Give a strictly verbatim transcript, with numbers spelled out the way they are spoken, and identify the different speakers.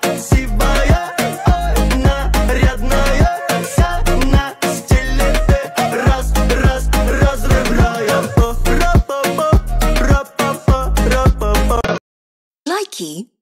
Speaker 1: красивая, ой, нарядная, вся на стиле, ты раз, раз, разрывная. Ра-па-па, ра-па-па, ра-па-па.
Speaker 2: Likey